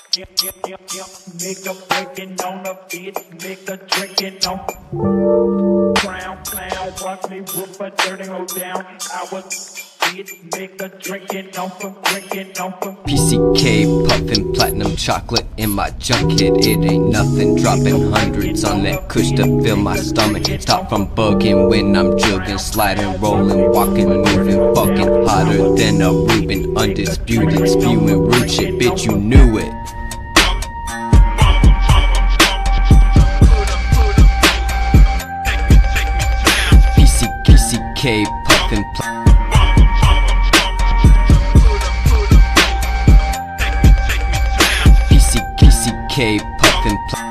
Nigga breaking on a bitch, nigga drinking on Crown clown, watch me whoop a dirty hoe down. I was bitch, nigga drinking on from PCK puffin' platinum chocolate in my junk kit. It ain't nothing, dropping hundreds on that kush to fill my stomach. Stop from bugging when I'm jugging, sliding, rolling, walking, moving, fucking hotter than a Reuben. Undisputed, spewing rude shit, bitch, you knew it. PCK puffin' PCK puffin'